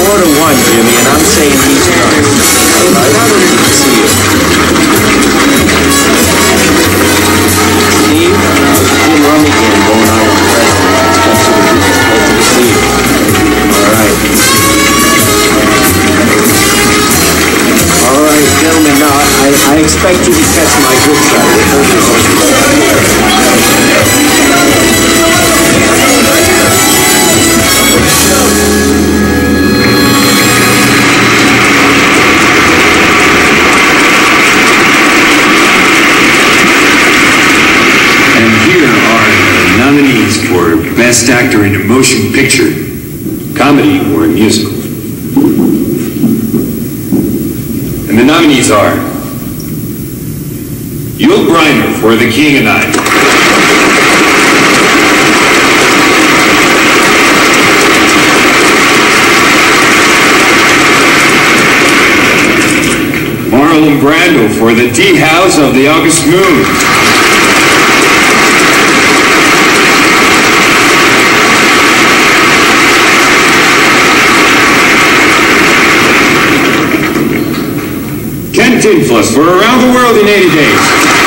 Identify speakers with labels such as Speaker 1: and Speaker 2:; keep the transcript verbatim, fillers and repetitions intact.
Speaker 1: four to one, Jimmy, and I'm saying he's done. All right? Good to see you. Steve, Jim Rummigan going on with the president. Good to see you. All right. All right, gentlemen, now I, I expect you to catch my good side.
Speaker 2: And here are the nominees for Best Actor in a Motion Picture, Comedy, or Musical. And the nominees are Yul Brynner for The King and I, Marlon Brando for The Tea House of the August Moon, Ken Tinfus for Around the World in eighty days.